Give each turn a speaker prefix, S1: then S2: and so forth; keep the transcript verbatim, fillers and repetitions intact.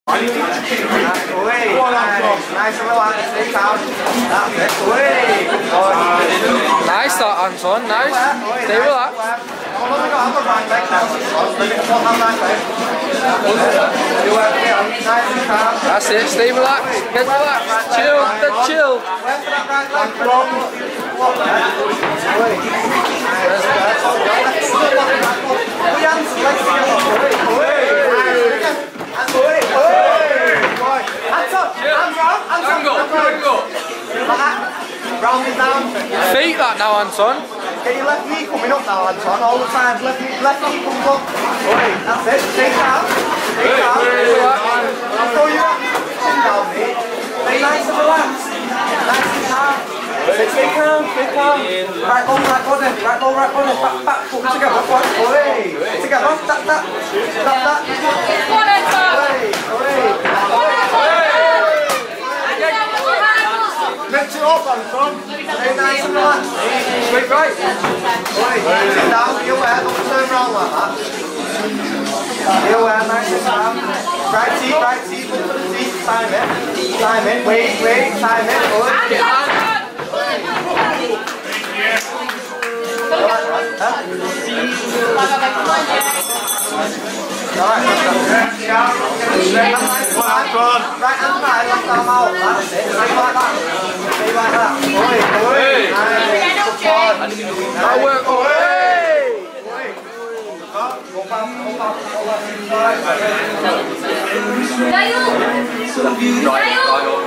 S1: Nice and relaxed, stay calm. That's it.
S2: Nice that, Anton. Nice. Stay relaxed.
S1: I'm only got the right leg now. Nice and calm.
S2: That's it. Stay relaxed. Get relaxed. Chill. Get chill.
S1: Left to that right leg. Put your hands, legs together. Hands away. Hands up. Hands round. Hands up. Like that. Round it down.
S2: Feet that now, Anton.
S1: Get your left knee coming up now, Anton. All the time. Left knee, left knee comes up. That's it. Stay down. Stay down. I'll throw you up. Sit down, mate. Stay nice and relaxed. Nice and calm. Stay calm. Stay calm. Right ball, right body. Right ball, right body. Back, back, foot together. Away. Together. Tap, tap. Tap, tap. Away. Away. Mix it up, Anton. Stay nice and relaxed. Straight right. Away. Sit down. Be aware. Don't turn around like that. Be aware. Nice and calm. Right teeth, right teeth. Look for the teeth. Time it. Time it. Wait, wait. Time it. Away. Right hand side, left arm out. That's it. Stay like that. Stay like that. Away, away.
S2: That work. Away.
S1: Go back, go back, go back. Right.